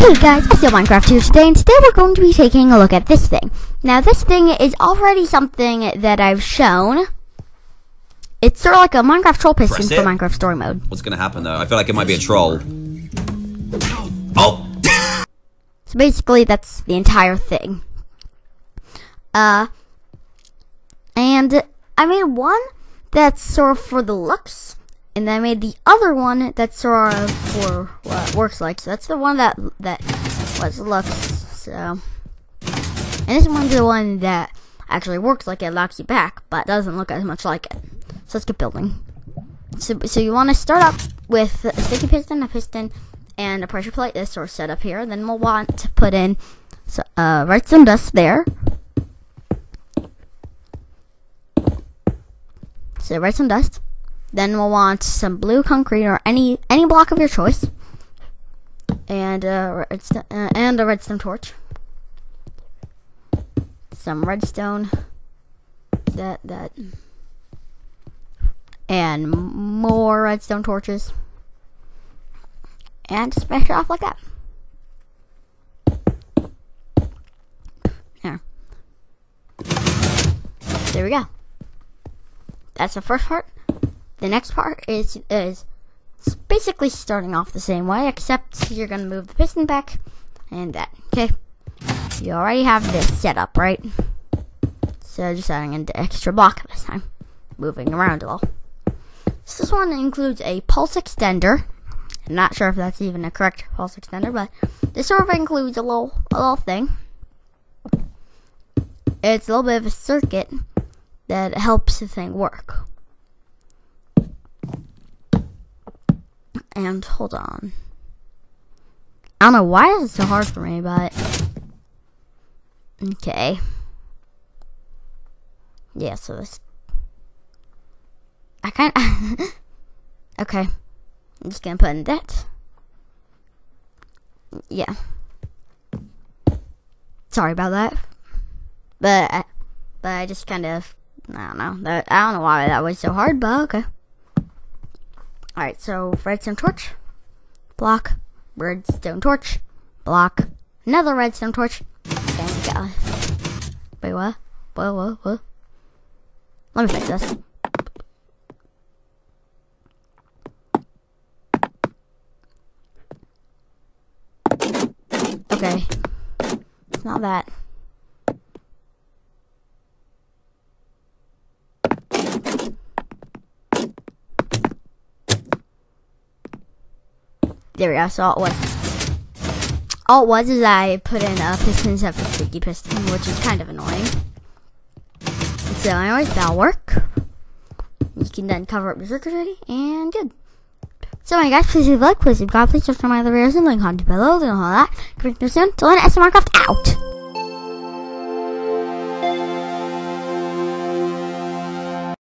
Hey guys, it's still Minecraft here today, and today we're going to be taking a look at this thing. Now this thing is already something that I've shown. It's sort of like a Minecraft troll piston for Minecraft story mode. What's gonna happen though? I feel like it might be a troll. Oh! So basically that's the entire thing. And I made one that's sort of for the looks. And then I made the other one that's sort of for what it works like. So that's the one that was looks. So, and this one's the one that actually works like it, locks you back, but doesn't look as much like it. So let's get building. So you want to start up with a sticky piston, a piston, and a pressure plate. This sort of setup here. Then we'll want to put in redstone dust there. So redstone dust. Then we'll want some blue concrete or any block of your choice, and a redstone torch. Some redstone, that, and more redstone torches, and just finish it off like that. There we go. That's the first part. The next part is basically starting off the same way, except you're going to move the piston back and that. Okay, you already have this set up, right? So just adding an extra block this time, moving around a little. So this one includes a pulse extender. I'm not sure if that's even a correct pulse extender, but this sort of includes a little thing. It's a little bit of a circuit that helps the thing work. And hold on. I don't know why it's so hard for me, but okay. Yeah, so this I kind of okay. I'm just gonna put in that. Yeah. Sorry about that. But I just kind of I don't know. I don't know why that was so hard, but okay. Alright, so redstone torch, block, redstone torch, block, another redstone torch, and go. Wait, what? What? Let me fix this. Okay, it's not that. There we go, so all it was is I put in a piston instead of a sticky piston, which is kind of annoying. So anyways, that'll work. You can then cover up the circuitry, and good. So anyway guys, please leave a like, please subscribe, please subscribe to my other videos and link content below, and all that. Coming soon, till then, Minecraft out!